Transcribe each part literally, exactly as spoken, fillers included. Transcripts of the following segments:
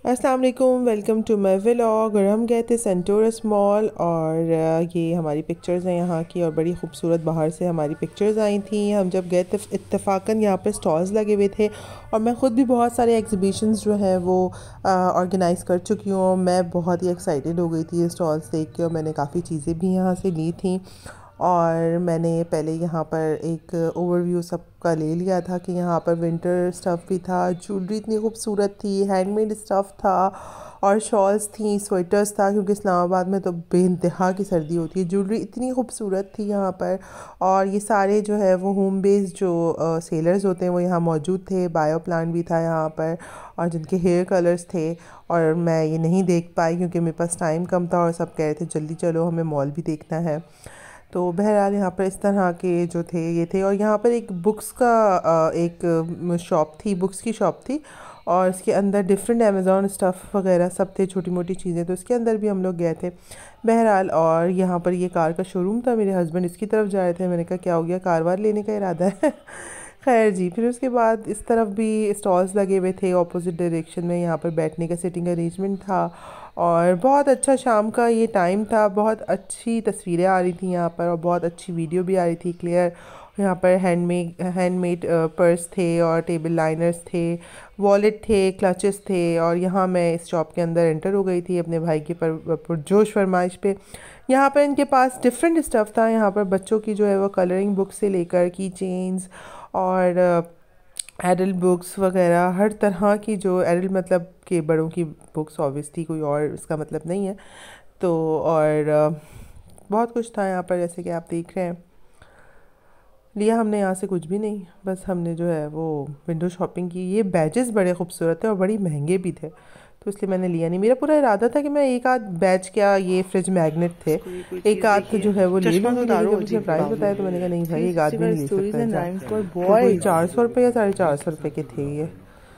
अस्सलाम वालेकुम, welcome to my vlog. और हम गए थे सेंटोरस मॉल और ये हमारी पिक्चर्स हैं यहाँ की और बड़ी खूबसूरत बाहर से हमारी पिक्चर्स आई थी। हम जब गए थे इत्तेफाकन यहाँ पर स्टॉल्स लगे हुए थे और मैं ख़ुद भी बहुत सारे एग्जीबिशंस जो है वो ऑर्गेनाइज़ कर चुकी हूँ। मैं बहुत ही एक्साइटेड हो गई थी ये स्टॉल्स देख के और मैंने काफ़ी चीज़ें भी यहाँ से ली थी। और मैंने पहले यहाँ पर एक ओवरव्यू सबका ले लिया था कि यहाँ पर विंटर स्टफ़ भी था, ज्वेलरी इतनी खूबसूरत थी, हैंडमेड स्टफ़ था और शॉल्स थी, स्वेटर्स था क्योंकि इस्लामाबाद में तो बेइंतहा की सर्दी होती है। ज्वेलरी इतनी खूबसूरत थी यहाँ पर और ये सारे जो है वो होम बेस्ड जो आ, सेलर्स होते हैं वो यहाँ मौजूद थे। बायो प्लांट भी था यहाँ पर और जिनके हेयर कलर्स थे और मैं ये नहीं देख पाई क्योंकि मेरे पास टाइम कम था और सब कह रहे थे जल्दी चलो हमें मॉल भी देखना है। तो बहरहाल यहाँ पर इस तरह के जो थे ये थे और यहाँ पर एक बुक्स का एक शॉप थी, बुक्स की शॉप थी और इसके अंदर डिफरेंट अमेज़ॉन स्टफ़ वगैरह सब थे, छोटी मोटी चीज़ें, तो इसके अंदर भी हम लोग गए थे बहरहाल। और यहाँ पर ये कार का शोरूम था, मेरे हस्बैंड इसकी तरफ जा रहे थे, मैंने कहा क्या हो गया, कार वार लेने का इरादा है खैर जी। फिर उसके बाद इस तरफ भी स्टॉल्स लगे हुए थे ऑपोजिट डायरेक्शन में, यहाँ पर बैठने का सिटिंग अरेंजमेंट था और बहुत अच्छा शाम का ये टाइम था, बहुत अच्छी तस्वीरें आ रही थी यहाँ पर और बहुत अच्छी वीडियो भी आ रही थी क्लियर। यहाँ पर हैंडमेड हैंडमेड पर्स थे और टेबल लाइनर्स थे, वॉलेट थे, क्लचेस थे और यहाँ मैं इस शॉप के अंदर एंटर हो गई थी अपने भाई की पर पुरजोश फरमाइश पे। यहाँ पर इनके पास डिफरेंट स्टफ़ था, यहाँ पर बच्चों की जो है वो कलरिंग बुक से लेकर की चेन्स और एडल्ट बुक्स वगैरह हर तरह की, जो एडल्ट मतलब के बड़ों की बुक्स ऑब्वियसली, कोई और इसका मतलब नहीं है। तो और बहुत कुछ था यहाँ पर जैसे कि आप देख रहे हैं। लिया हमने यहाँ से कुछ भी नहीं, बस हमने जो है वो विंडो शॉपिंग की। ये बैजेस बड़े खूबसूरत थे और बड़ी महंगे भी थे तो इसलिए मैंने लिया नहीं। मेरा पूरा इरादा था कि मैं एक आध बैच, क्या ये फ्रिज मैग्नेट थे, एक आध जो है वो ले लूँगी, लेकिन जब उसने प्राइस बताया तो मैंने कहा नहीं भाई एक आदमी नहीं ले सकता। चार सौ रुपये या साढ़े चार सौ रुपये के थे ये।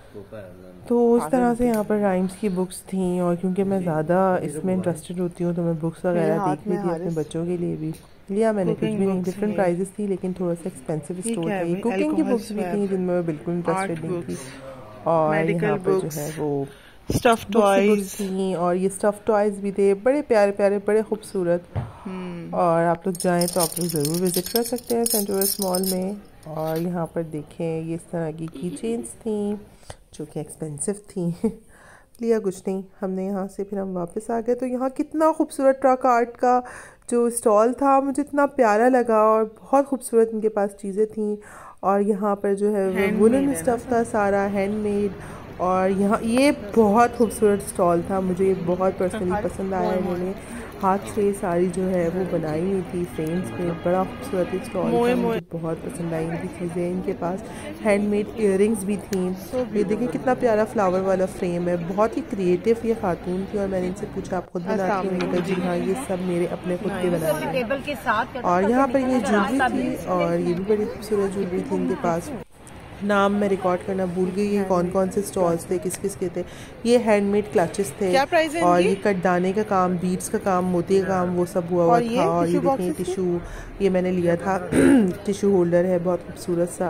तो इस तरह से यहाँ पर राइम्स की बुक्स थी और क्योंकि मैं ज़्यादा इसमें इंटरेस्टेड होती हूँ तो मैं बुक्स वगैरह देख रही थी अपने बच्चों के लिए भी। लिया मैंने कुछ भी नहीं, डिफरेंट प्राइजेस थी लेकिन थोड़ा सा एक्सपेंसिव स्टोर था। ये कुकिंग की बुक्स भी थी जिनमें मैं बिल्कुल इंटरेस्टेड नहीं थी और यहाँ पर जो है वो स्टफ़ टॉयज़ थी और ये स्टफ़ टॉयज़ भी थे, बड़े प्यारे प्यारे, बड़े खूबसूरत। और आप लोग जाएँ तो आप लोग ज़रूर विज़िट कर सकते हैं सेंटोरस मॉल में। और यहाँ पर देखें ये इस तरह की की चेन्स थी जो कि एक्सपेंसिव थी लिया कुछ नहीं हमने यहाँ से। फिर हम वापस आ गए तो यहाँ कितना खूबसूरत ट्रक आर्ट का जो स्टॉल था मुझे इतना प्यारा लगा और बहुत खूबसूरत इनके पास चीज़ें थी। और यहाँ पर जो है वो वुलन स्टफ़ था सारा हैंडमेड और यहाँ ये बहुत खूबसूरत स्टॉल था, मुझे ये बहुत पर्सनली पसंद आया। इन्होंने हाथ से सारी जो है वो बनाई हुई थी फ्रेम्स में, बड़ा खूबसूरत स्टॉल था, मुझे बहुत पसंद आई इनकी चीज़ें। इनके पास हैंडमेड इयररिंग्स भी थी, ये देखिए कितना प्यारा फ्लावर वाला फ्रेम है, बहुत ही क्रिएटिव ये खातून थी। और मैंने इनसे पूछा आप खुद बनाती हैं? उन्होंने कहा जी हाँ ये सब मेरे अपने खुद के बनाए हैं। और यहाँ पर ये ज्वेलरी थी और ये भी बड़ी खूबसूरत ज्वेलरी थी इनके पास। नाम मैं रिकॉर्ड करना भूल गई है कौन कौन से स्टॉल्स थे, किस किस के थे। ये हैंडमेड क्लचेस थे और ये कटदाने का काम, बीड्स का काम, मोती का काम वो सब हुआ हुआ था। और ये देखें टिशू, ये मैंने लिया था टिशू होल्डर है बहुत खूबसूरत सा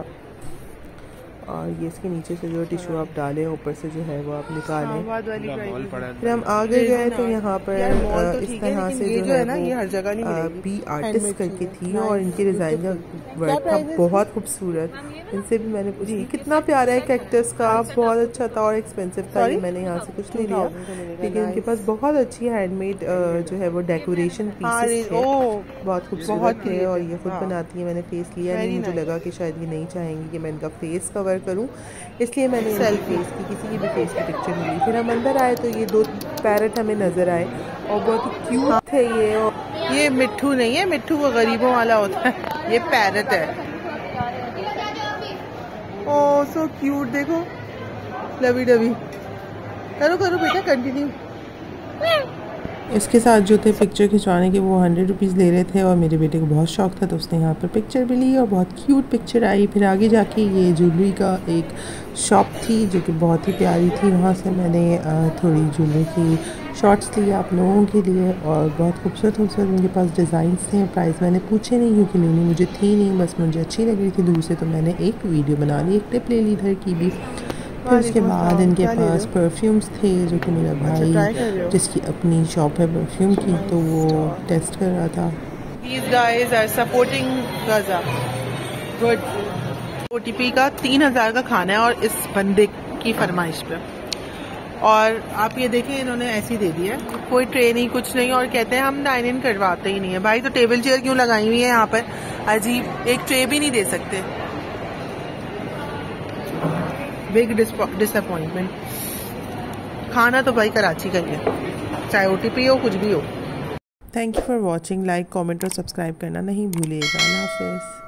और ये इसके नीचे से जो टिशू आप डालें ऊपर से जो है वो आप निकालें। फिर हम आगे गए तो यहाँ पर इस तरह से जो है वो बी आर्टिस्ट करके थी और इनके डिज़ाइन का वर्क था बहुत खूबसूरत। इनसे भी मैंने पूछी कितना प्यारा है कैक्टस का, बहुत अच्छा था और एक्सपेंसिव था। ये मैंने यहाँ से कुछ नहीं लिया लेकिन इनके पास बहुत अच्छी हैंडमेड जो है वो डेकोरेशन पीसेस थे, बहुत खूबसूरत थे और ये खुद बनाती है। मैंने फेस लिया नहीं, मुझे लगा कि शायद ये नहीं चाहेंगी कि मैं इनका फेस कवर करूं, इसलिए मैंने सेल्फी फेस की, किसी की भी फेस की पिक्चर मिली। फिर हम अंदर आए तो ये दो पैरट हमें नज़र आए और बहुत ही क्यूट थे ये। और ये मिट्ठू नहीं है, मिट्ठू वो गरीबों वाला होता है, ये पैरट है। ओह सो क्यूट, देखो लवी डवी। करो करो बेटा कंटिन्यू। इसके साथ जो थे पिक्चर खिंचवाने के वो हंड्रेड रुपीज़ ले रहे थे और मेरे बेटे को बहुत शौक था तो उसने यहाँ पर पिक्चर भी ली और बहुत क्यूट पिक्चर आई। फिर आगे जाके ये ज्वेलरी का एक शॉप थी जो कि बहुत ही प्यारी थी, वहाँ से मैंने थोड़ी ज्वेलरी की शॉर्ट्स लिए आप लोगों के लिए और बहुत खूबसूरत खूबसूरत उनके पास डिज़ाइंस थे। प्राइस मैंने पूछे नहीं क्योंकि लेनी मुझे थी नहीं, बस मुझे अच्छी लग रही थी दूर से तो मैंने एक वीडियो बना ली, एक टिप ले ली इधर की भी। फिर उसके बाद इनके पास परफ्यूम्स थे जो कि मेरा भाई जिसकी अपनी शॉप है परफ्यूम की तो वो टेस्ट कर रहा था। These guys are supporting Gaza. Good. O T P का तीन हजार का खाना है और इस बंदे की फरमाइश पे, और आप ये देखें इन्होंने ऐसी दे दिया है, कोई ट्रे नहीं कुछ नहीं, और कहते हैं हम डाइन इन करवाते ही नहीं है। भाई तो टेबल चेयर क्यों लगाई हुई है यहाँ पर, अजीब, एक ट्रे भी नहीं दे सकते। Big disappointment. खाना तो भाई कराची का ही है, चाहे O T P हो कुछ भी हो। Thank you for watching. Like comment और सब्सक्राइब करना नहीं भूलिएगा। अल्लाह हाफिज़।